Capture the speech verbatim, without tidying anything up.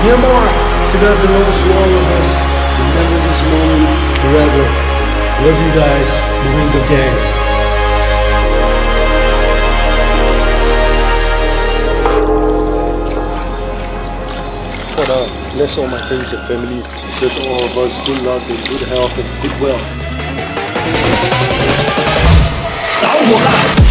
Myanmar, to God belongs to all of us. Remember this moment forever. Love you guys, Marimba Gang. God uh, bless all my friends and family. Bless all of us good luck and good health and good wealth.